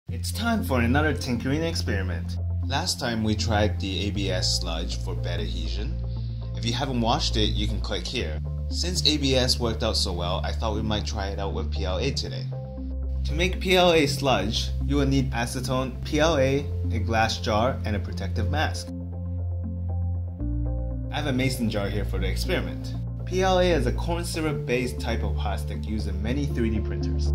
It's time for another Tinkerine experiment. Last time we tried the ABS sludge for bed adhesion. If you haven't watched it, you can click here. Since ABS worked out so well, I thought we might try it out with PLA today. To make PLA sludge, you will need acetone, PLA, a glass jar, and a protective mask. I have a mason jar here for the experiment. PLA is a corn syrup based type of plastic used in many 3D printers.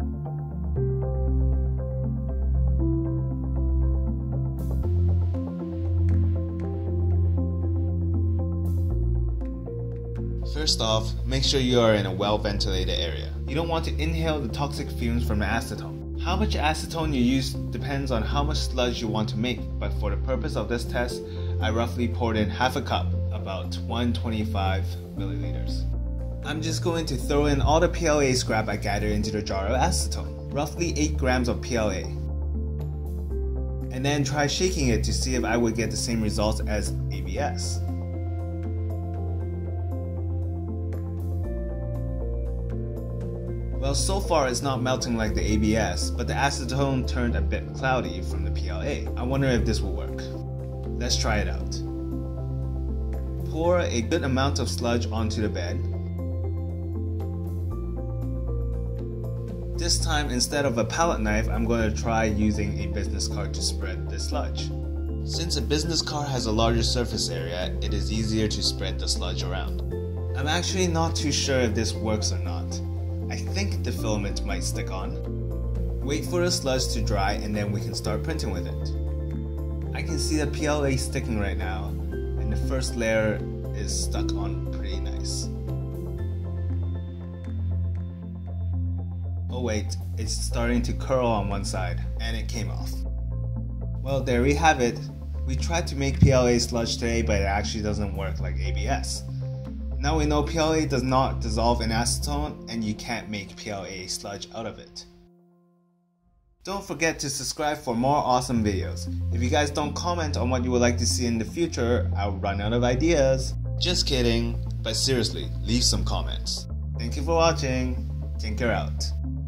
First off, make sure you are in a well-ventilated area. You don't want to inhale the toxic fumes from the acetone. How much acetone you use depends on how much sludge you want to make, but for the purpose of this test, I roughly poured in half a cup, about 125 milliliters. I'm just going to throw in all the PLA scrap I gathered into the jar of acetone, roughly 8 grams of PLA. And then try shaking it to see if I would get the same results as ABS. Well, so far it's not melting like the ABS, but the acetone turned a bit cloudy from the PLA. I wonder if this will work. Let's try it out. Pour a good amount of sludge onto the bed. This time, instead of a palette knife, I'm going to try using a business card to spread the sludge. Since a business card has a larger surface area, it is easier to spread the sludge around. I'm actually not too sure if this works or not. I think the filament might stick on. Wait for the sludge to dry and then we can start printing with it. I can see the PLA sticking right now, and the first layer is stuck on pretty nice. Oh wait, it's starting to curl on one side, and it came off. Well, there we have it. We tried to make PLA sludge today, but it actually doesn't work like ABS. Now we know PLA does not dissolve in acetone, and you can't make PLA sludge out of it. Don't forget to subscribe for more awesome videos. If you guys don't comment on what you would like to see in the future, I'll run out of ideas. Just kidding, but seriously, leave some comments. Thank you for watching. Tinker out.